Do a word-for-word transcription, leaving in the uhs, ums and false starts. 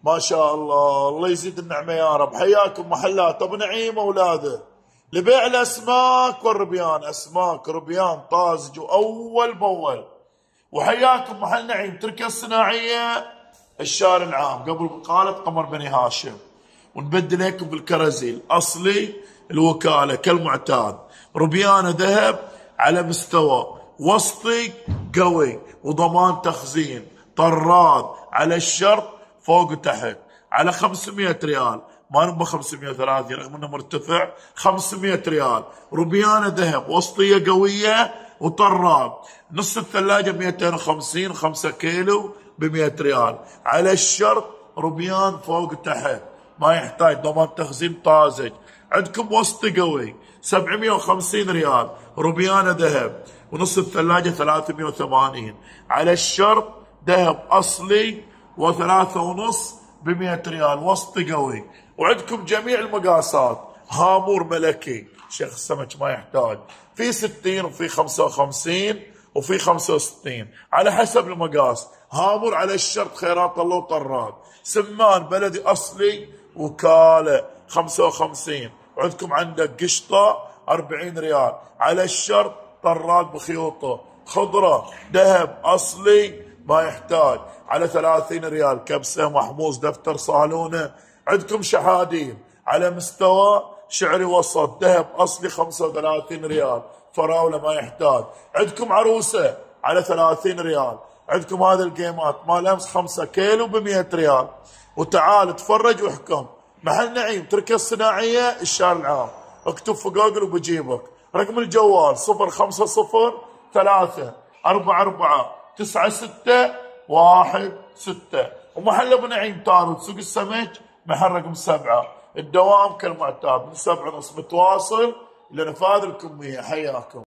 ما شاء الله، الله يزيد النعمة يا رب. حياكم محلات أبو نعيم أولاده لبيع الأسماك والربيان، أسماك ربيان طازج وأول بأول. وحياكم محل نعيم تركة الصناعية الشارع العام قبل بقالة قمر بني هاشم. ونبدل لكم بالكرزيل أصلي الوكالة كالمعتاد، ربيانة ذهب على مستوى وسطي قوي وضمان تخزين، طراد على الشرط فوق وتحت على خمسمية ريال، ما نبغى خمسمية وثلاثين رغم انه مرتفع، خمسمية ريال. ربيانة ذهب وسطية قوية وطراد، نص الثلاجة مئتين وخمسين، خمسة كيلو ب مئة ريال على الشرط، ربيان فوق وتحت ما يحتاج ضمان تخزين طازج. عندكم وسطي قوي سبعمية وخمسين ريال، ربيانة ذهب ونص الثلاجة ثلاثمية وثمانين على الشرط، ذهب أصلي وثلاثة ونص بمئة ريال وسطي قوي. وعندكم جميع المقاسات، هامور ملكي شيخ السمك ما يحتاج، في ستين وفي خمسة وخمسين وفي خمسة وستين على حسب المقاس. هامور على الشرط خيرات الله وطراد. سمان بلدي أصلي وكالة خمسة وخمسين. وعندكم عندك قشطة أربعين ريال على الشرط، طراد بخيوطه. خضرة ذهب أصلي ما يحتاج على ثلاثين ريال، كبسة محموز دفتر صالونة. عندكم شحادين على مستوى شعري وسط، ذهب أصلي خمسة وثلاثين ريال، فراولة ما يحتاج. عندكم عروسة على ثلاثين ريال. عندكم هذا الجيمات مال أمس خمسة كيلو بمئة ريال. وتعال تفرج واحكم. محل نعيم تركة الصناعية الشارع العام. اكتب في جوجل وبجيبك. رقم الجوال صفر خمسة صفر ثلاثة أربعة أربعة تسعة ستة واحد ستة. ومحل أبو نعيم تارد سوق السمك محل رقم سبعة. الدوام كالمعتاد من سبعة ونص متواصل لنفاذ الكمية. حياكم.